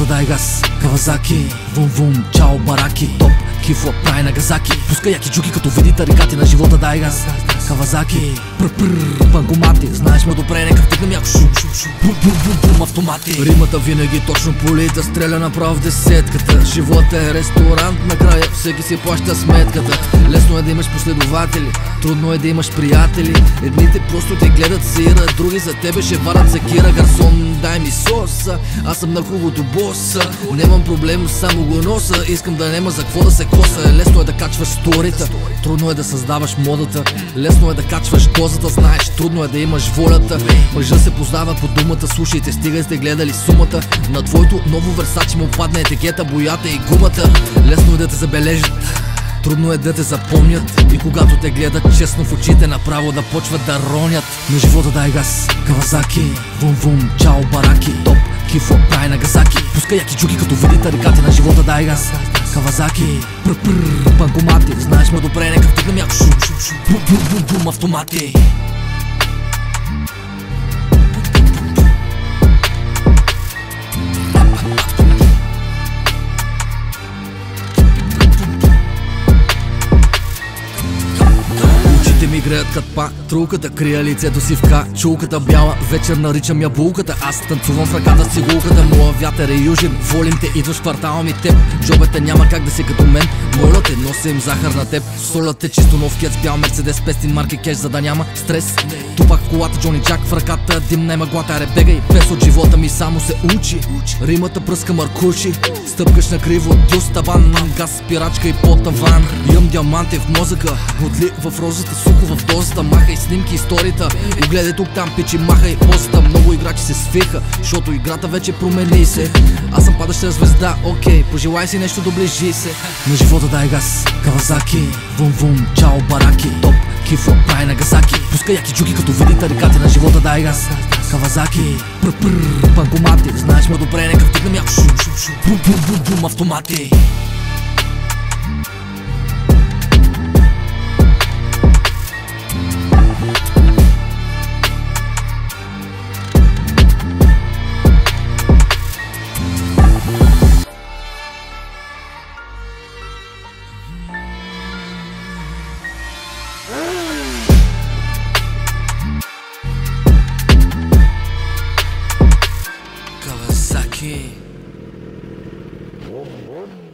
дай газ, Кавазаки, вум-вум, чао бараки, топ, кифла, прай Нагазаки. Пускай яки джуки, като види тарикати на живота, дай газ, Кавазаки, пр-пр, банкомати. Знаеш ме добре, нека втикнем яко шу-шу-шу, бум-бум-бум, автомати. Римата винаги точно полита, стреля направо в десетката. Живота е ресторант, накрая всеки си плаща сметката. Лесно е да имаш последователи, трудно е да имаш приятели. Едните просто те гледат сира, други за тебе ще варят секира. Гарсон, дай ми соса, аз съм на хубавото боса. Нямам проблем, само го носа. Искам да нема за какво да се коса. Лесно е да качваш сторита, трудно е да създаваш модата. Лесно е да качваш дозата, знаеш, трудно е да имаш волята. Мъжа се познава по думата, слушайте, стига сте гледали сумата. На твоето ново Версачи му падне етикета, боята и гумата. Лесно е да те забележат, трудно е да те запомнят. И когато те гледат честно в очите, направо да почват да ронят. На живота дай газ, Кавазаки, вум-вум, чао бараки, топ, кифла, прай Нагазаки. Пускай яки джуки, като види тарикати. На живота дай газ, Кавазаки, пр-пр, банкомати. Знаеш ме добре, нека втикнем яко шу-шу-шу, бум-бум-бум, автомати. Ми греят кът патрулката, крия лицето си в качулката. Бяла вечер наричам я булката, аз танцувам в ръката с цигулката. Моя вятър е южен, волим те, идваш в квартала ми теб. Джобете няма как да си като мен, моля те, носим захар на теб. Солят те чисто нов кец, бял Мерцедес, 500 марки кеш, за да няма стрес. Тупак в колата, Джони Джак в ръката, димна е мъглата, аре бегай, пес от живота ми само се учи. Римата пръска маркуши, стъпкаш на криво, дюс табан, газ, спирачка и по таван. Имам диаманти в мозъка, бодли в розата, сухо в дозата, махай снимки историта. Огледай тук там, пичи, махай постата. Много играчи се свиха, защото играта вече промени се. Аз съм падаща звезда, окей, пожелай си нещо, доближи се. На живота дай газ, Кавазаки, вум-вум, чао бараки, топ, кифла, прай Нагазаки. Пускай яки джуки, като види тарикати. На живота дай газ, Кавазаки, пр-пр, банкомати. Знаеш ме добре, нека втикнем яко шу-шу-шу, бум-бум-бум, автомати. Kawasaki.